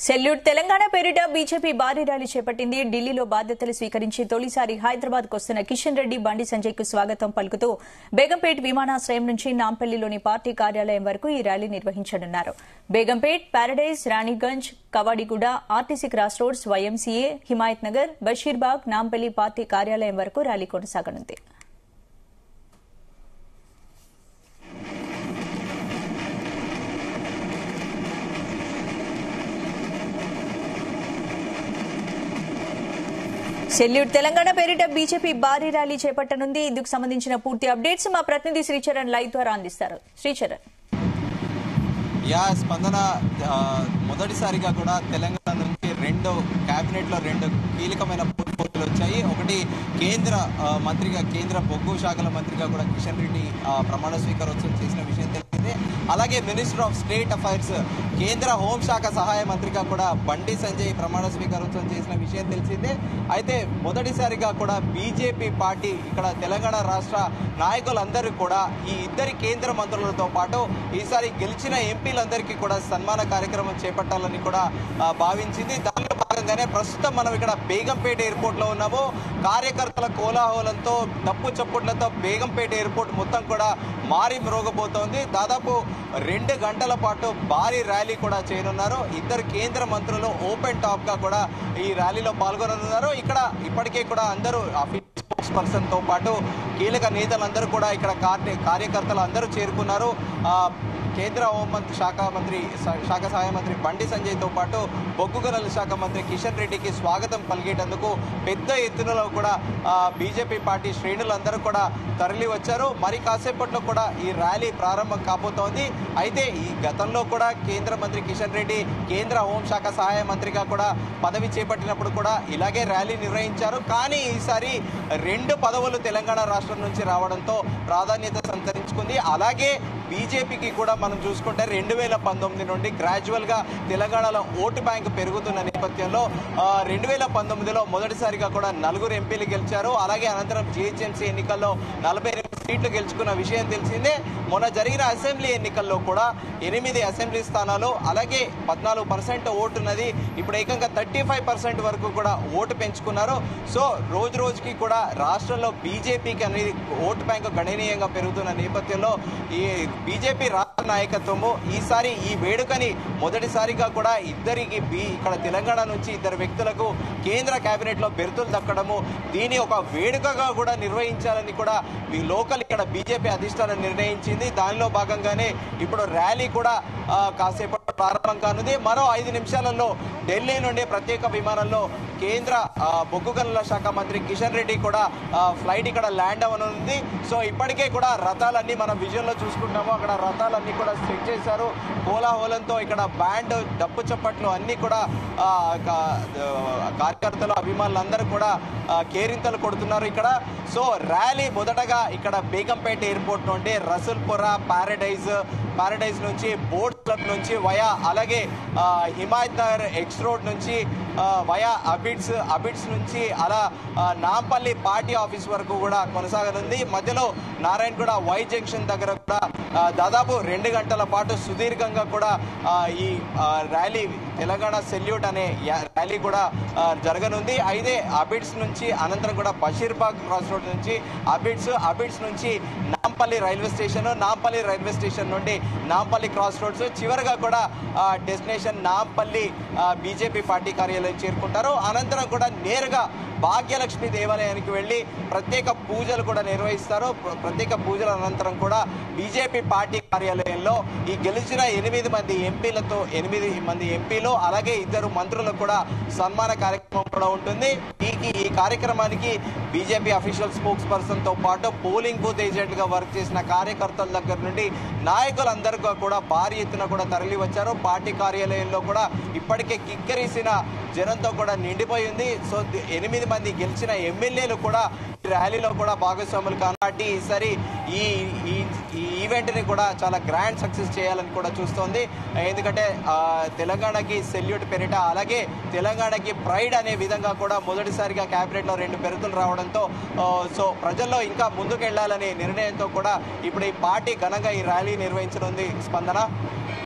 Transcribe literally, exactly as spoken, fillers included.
Salute Telangana పేరిట BJP భారీ rally చేపట్టింది. ఢిల్లీలో బాధ్యతలు స్వీకరించి తొలిసారి హైదరాబాద్ కు వస్తున్న కిషన్ రెడ్డి బండి సంజయ్ కు స్వాగతం పలుకుతూ బేగంపేట్ విమానాశ్రయం నుంచి నాంపల్లిలోని పార్టీ కార్యాలయం వరకు ఈ ర్యాలీ నిర్వహించనున్నారు. Begumpet, Paradise, Raniganj, Kavadiguda, RTC cross roads, YMCA, Himayat Nagar, Basheerbagh, Nampally party కార్యాలయం వరకు ర్యాలీ కొనసాగనుంది. సెల్యూట్ తెలంగాణ పేరిట బీజేపీ భారీ ర్యాలీ చేపట్టనుంది. ఇందుకు సంబంధించిన పూర్తి అప్డేట్స్ మా ప్రతినిధి శ్రీచరణ్ లైవ్ ద్వారా అందిస్తారు. శ్రీచరణ్. యా స్పందన, మొదటిసారిగా కూడా తెలంగాణ నుంచి రెండు కేబినెట్ లో రెండు కీలకమైన పోర్ట్ఫోలియోలు వచ్చాయి. ఒకటి కేంద్ర మంత్రిగా, కేంద్ర బొగ్గు శాఖల మంత్రిగా కూడా కిషన్ రెడ్డి ప్రమాణ స్వీకారోత్సవం చేసిన విషయం తెలిసిందే. అలాగే మినిస్టర్ ఆఫ్ స్టేట్ అఫైర్స్, కేంద్ర హోంశాఖ సహాయ మంత్రిగా కూడా బండి సంజయ్ ప్రమాణ స్వీకారోత్సవం చేసిన విషయం తెలిసిందే. అయితే మొదటిసారిగా కూడా బీజేపీ పార్టీ ఇక్కడ తెలంగాణ రాష్ట్ర నాయకులందరూ కూడా ఈ ఇద్దరి కేంద్ర మంత్రులతో పాటు ఈసారి గెలిచిన ఎంపీలందరికీ కూడా సన్మాన కార్యక్రమం చేపట్టాలని కూడా భావించింది. దానిలో భాగంగానే ప్రస్తుతం మనం ఇక్కడ బేగంపేట ఎయిర్పోర్ట్ లో ఉన్నాము. కార్యకర్తల కోలాహలంతో, డప్పు చప్పుట్లతో బేగంపేట ఎయిర్పోర్ట్ మొత్తం కూడా మారి మ్రోగబోతోంది. దాదాపు రెండు గంటల పాటు భారీ ర్యాలీ కూడా చేయనున్నారు. ఇద్దరు కేంద్ర మంత్రులు ఓపెన్ టాప్ గా కూడా ఈ ర్యాలీలో పాల్గొననున్నారు. ఇక్కడ ఇప్పటికే కూడా అందరూ స్పోక్స్ పర్సన్ తో పాటు కీలక నేతలందరూ కూడా ఇక్కడ కార్యకర్తలు అందరూ చేరుకున్నారు. కేంద్ర హోంమంత్రి శాఖ మంత్రి శాఖ సహాయ మంత్రి బండి సంజయ్ తో పాటు బొగ్గు గనుల శాఖ మంత్రి కిషన్ రెడ్డికి స్వాగతం పలికేటందుకు పెద్ద ఎత్తునలో కూడా బీజేపీ పార్టీ శ్రేణులందరూ కూడా తరలి వచ్చారు. మరి కాసేపట్లో కూడా ఈ ర్యాలీ ప్రారంభం కాబోతోంది. అయితే ఈ గతంలో కూడా కేంద్ర మంత్రి కిషన్ రెడ్డి కేంద్ర హోంశాఖ సహాయ మంత్రిగా కూడా పదవి చేపట్టినప్పుడు కూడా ఇలాగే ర్యాలీ నిర్వహించారు. కానీ ఈసారి రెండు పదవులు తెలంగాణ రాష్ట్రం నుంచి రావడంతో ప్రాధాన్యత సంతరించుకుంది. అలాగే బీజేపీకి కూడా మనం చూసుకుంటే రెండు వేల పంతొమ్మిది నుండి గ్రాడ్యువల్ గా తెలంగాణలో ఓటు బ్యాంకు పెరుగుతున్న నేపథ్యంలో రెండు వేల పంతొమ్మిదిలో మొదటిసారిగా కూడా నలుగురు ఎంపీలు గెలిచారు. అలాగే అనంతరం జీహెచ్ఎంసీ ఎన్నికల్లో నలభై ఎనిమిది సీట్లు గెలుచుకున్న విషయం తెలిసిందే. మొన్న జరిగిన అసెంబ్లీ ఎన్నికల్లో కూడా ఎనిమిది అసెంబ్లీ స్థానాలు, అలాగే పద్నాలుగు పర్సెంట్ ఓటు ఉన్నది. ఇప్పుడు ఏకంగా థర్టీ ఫైవ్ పర్సెంట్ వరకు కూడా ఓటు పెంచుకున్నారు. సో రోజు రోజుకి కూడా రాష్ట్రంలో బీజేపీకి అనేది ఓటు బ్యాంకు గణనీయంగా పెరుగుతున్న నేపథ్యంలో ఈ బీజేపీ రాష్ట్ర నాయకత్వము ఈసారి ఈ వేడుకని మొదటిసారిగా కూడా ఇద్దరికి బి ఇక్కడ తెలంగాణ నుంచి ఇద్దరు వ్యక్తులకు కేంద్ర కేబినెట్ లో బెర్తులు దక్కడము, దీని ఒక వేడుకగా కూడా నిర్వహించాలని కూడా ఈ లోకల్ ఇక్కడ బీజేపీ అధిష్టానం నిర్ణయించింది. దానిలో భాగంగానే ఇప్పుడు ర్యాలీ కూడా కాసేపటి ప్రారంభం కానుంది. మరో ఐదు నిమిషాలలో ఢిల్లీ నుండి ప్రత్యేక విమానంలో కేంద్ర బొగ్గు గనుల శాఖ మంత్రి కిషన్ రెడ్డి కూడా ఫ్లైట్ ఇక్కడ ల్యాండ్ అవ్వనుంది. సో ఇప్పటికే కూడా రథాలన్నీ మనం విజువల్ లో చూసుకుంటాము. అక్కడ రథాలన్నీ కూడా సెట్ చేశారు. కోలాహలంతో ఇక్కడ బ్యాండ్, డప్పు చప్పట్లు అన్ని కూడా కార్యకర్తలు, అభిమానులందరూ కూడా కేరింతలు కొడుతున్నారు ఇక్కడ. సో ర్యాలీ మొదటగా ఇక్కడ బేగంపేట ఎయిర్పోర్ట్ నుండి రసూల్పుర, పారడైజ్ పారడైజ్ నుంచి బోట్ క్లబ్ నుంచి వయా, అలాగే హిమాయత్ నగర్ ఎక్స్ రోడ్ నుంచి వయా అబిడ్స్ అబిడ్స్ నుంచి అలా నాంపల్లి పార్టీ ఆఫీస్ వరకు కూడా కొనసాగనుంది. మధ్యలో నారాయణగూడ వై జంక్షన్ దగ్గర కూడా దాదాపు రెండు గంటల పాటు సుదీర్ఘంగా కూడా ఈ ర్యాలీ, తెలంగాణ సెల్యూట్ అనే ర్యాలీ కూడా జరగనుంది. అయితే అబిడ్స్ నుంచి అనంతరం కూడా బషీర్బాగ్ క్రాస్ రోడ్ నుంచి అబిడ్స్ అబిడ్స్ నుంచి Nampally railway station, Nampally railway station నుండి నాంపల్లి క్రాస్ రోడ్స్, చివరిగా కూడా డెస్టినేషన్ నాంపల్లి బీజేపీ పార్టీ కార్యాలయం చేరుకుంటారు. అనంతరం కూడా నేరుగా భాగ్యలక్ష్మి దేవాలయానికి వెళ్లి ప్రత్యేక పూజలు కూడా నిర్వహిస్తారు. ప్రత్యేక పూజల అనంతరం కూడా బీజేపీ పార్టీ కార్యాలయంలో ఈ గెలిచిన ఎనిమిది మంది ఎంపీలతో ఎనిమిది మంది ఎంపీలు అలాగే ఇద్దరు మంత్రులకు కూడా సన్మాన కార్యక్రమం కూడా ఉంటుంది. ఈ ఈ కార్యక్రమానికి బీజేపీ అఫీషియల్ స్పోక్స్ పర్సన్ తో పాటు పోలింగ్ బూత్ ఏజెంట్ గా వర్క్ చేసిన కార్యకర్తల దగ్గర నుండి నాయకులందరూ కూడా భారీ ఎత్తున కూడా తరలి వచ్చారు. పార్టీ కార్యాలయంలో కూడా ఇప్పటికే కిక్కిరిసిన జనంతో కూడా నిండిపోయి ఉంది. సో ఎనిమిది మంది గెలిచిన ఎమ్మెల్యేలు కూడా ర్యాలీలో కూడా భాగస్వాములు కాబట్టి ఈసారి ఈ ఈవెంట్ ని కూడా చాలా గ్రాండ్ సక్సెస్ చేయాలని కూడా చూస్తోంది. ఎందుకంటే తెలంగాణకి సెల్యూట్ పేరిట, అలాగే తెలంగాణకి ప్రైడ్ అనే విధంగా కూడా మొదటిసారిగా కేబినెట్ లో రెండు బెర్తులు రావడంతో సో ప్రజల్లో ఇంకా ముందుకు వెళ్లాలనే నిర్ణయంతో కూడా ఇప్పుడు ఈ పార్టీ ఘనంగా ఈ ర్యాలీ నిర్వహించనుంది. స్పందన.